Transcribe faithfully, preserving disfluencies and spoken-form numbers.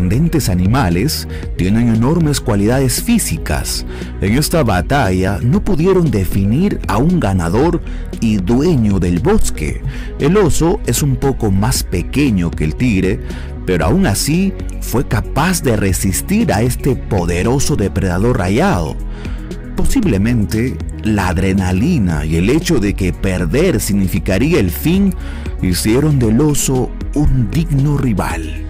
sorprendentes animales tienen enormes cualidades físicas. En esta batalla no pudieron definir a un ganador y dueño del bosque. El oso es un poco más pequeño que el tigre, pero aún así fue capaz de resistir a este poderoso depredador rayado. Posiblemente la adrenalina y el hecho de que perder significaría el fin hicieron del oso un digno rival.